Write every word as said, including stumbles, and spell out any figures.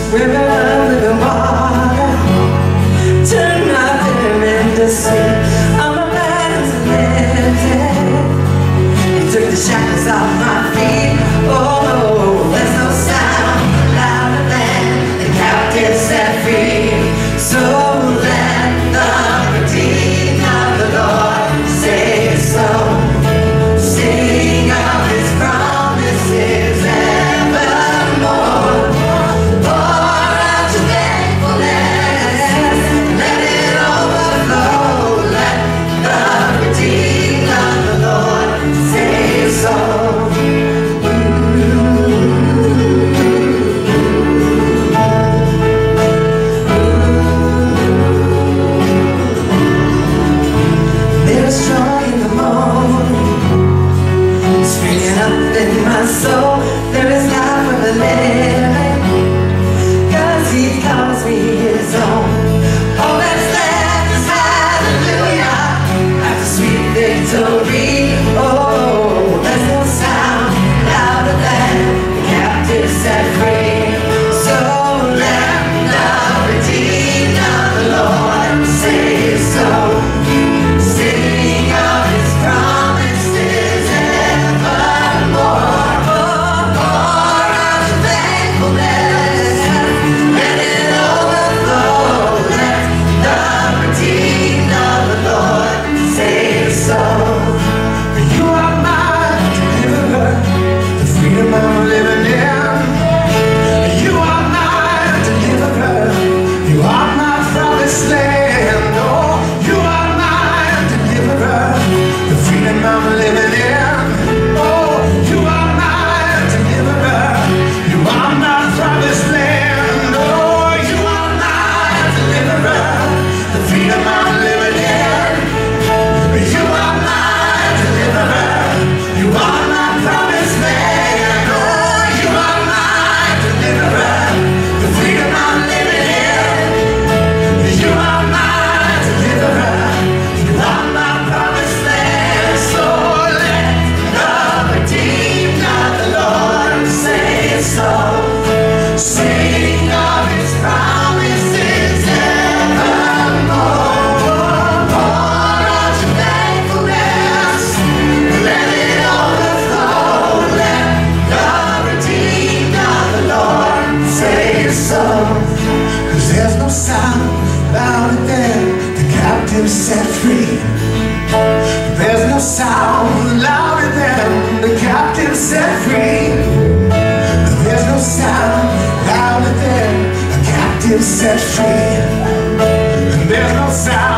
river of living water, turn my bitter into sweet. I'm a man who's lifted. He took the shackles off my feet. Oh, there's no sound louder than the captive set free. So let the redeemed of the Lord say so. Sing of His promises evermore. Pour out your thankfulness, let it overflow. Let the redeemed of the Lord say so. There's joy in the morning, springing up in my soul. There is life for the living, 'cause He calls me His own. All that's left is hallelujah, after sweet victory. Oh, there's no sound louder than the captive set free. So let the redeemed of the Lord say so. Sing of His promises evermore. Pour out your thankfulness, let it overflow. Let the redeemed of the Lord say so. You are my deliverer, the freedom I'm living in. You are my deliverer, you are my promised land. Oh, you are my deliverer, the freedom I'm living in. Oh, you are my deliverer, you are my promised land. Oh, you are my deliverer, the freedom I'm living in. You are my deliverer, you are my promised land. Oh, you are my deliverer, the freedom I'm living in. You are my deliverer, you are my promised land. So let the redeemed of the Lord say so. Sing of His promises evermore. Pour out your thankfulness, let it overflow. Let the redeemed of the Lord say so. 'Cause there's no sound louder than the captive set free. There's no sound louder than the captive set free. There's no sound louder than a captive set free. There's no sound